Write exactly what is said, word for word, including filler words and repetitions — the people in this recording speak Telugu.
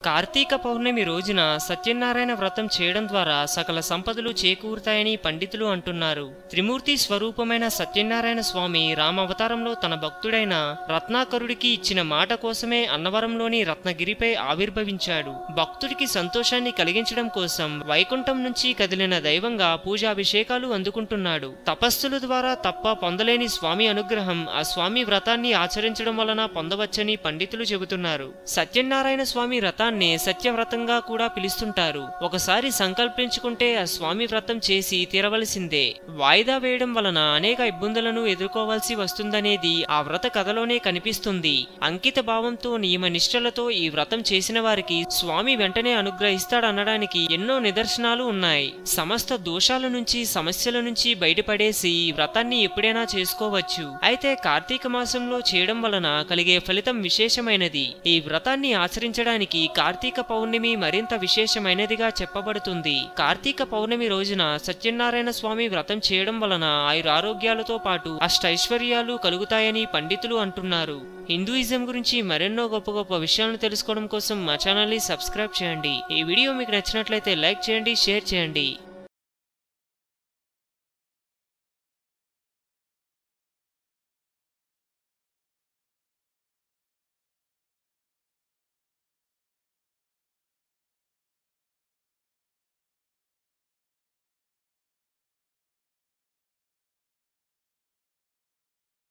కార్తీక పౌర్ణమి రోజున సత్యనారాయణ వ్రతం చేయడం ద్వారా సకల సంపదలు చేకూరుతాయని పండితులు అంటున్నారు. త్రిమూర్తి స్వరూపమైన సత్యనారాయణ స్వామి రామావతారంలో తన భక్తుడైన రత్నాకరుడికి ఇచ్చిన మాట కోసమే అన్నవరంలోని రత్నగిరిపై ఆవిర్భవించాడు. భక్తుడికి సంతోషాన్ని కలిగించడం కోసం వైకుంఠం నుంచి కదిలిన దైవంగా పూజాభిషేకాలు అందుకుంటున్నాడు. తపస్సుల ద్వారా తప్ప పొందలేని స్వామి అనుగ్రహం ఆ స్వామి వ్రతాన్ని ఆచరించడం వలన పొందవచ్చని పండితులు చెబుతున్నారు. సత్యనారాయణ స్వామి వ్రతాన్ని సత్యవ్రతంగా కూడా పిలుస్తుంటారు. ఒకసారి సంకల్పించుకుంటే ఆ స్వామి వ్రతం చేసి తీరవలసిందే. వాయిదా వేయడం వలన అనేక ఇబ్బందులను ఎదుర్కోవాల్సి వస్తుందనేది ఆ వ్రత కథలోనే కనిపిస్తుంది. అంకిత భావంతో నియమ నిష్ఠలతో ఈ వ్రతం చేసిన వారికి స్వామి వెంటనే అనుగ్రహిస్తాడనడానికి ఎన్నో నిదర్శనాలు ఉన్నాయి. సమస్త దోషాల నుంచి సమస్యల నుంచి బయటపడేసి ఈ వ్రతాన్ని ఎప్పుడైనా చేసుకోవచ్చు. అయితే కార్తీక మాసంలో చేయడం వలన కలిగే ఫలితం విశేషమైనది. ఈ వ్రతాన్ని ఆచరించడానికి కార్తీక పౌర్ణమి మరింత విశేషమైనదిగా చెప్పబడుతుంది. కార్తీక పౌర్ణమి రోజున సత్యనారాయణ స్వామి వ్రతం చేయడం వలన ఆయురారోగ్యాలతో పాటు అష్టైశ్వర్యాలు కలుగుతాయని పండితులు అంటున్నారు. హిందూయిజం గురించి మరెన్నో గొప్ప గొప్ప విషయాలను తెలుసుకోవడం కోసం మా ఛానల్ ని సబ్స్క్రైబ్ చేయండి. ఈ వీడియో మీకు నచ్చినట్లయితే లైక్ చేయండి, షేర్ చేయండి.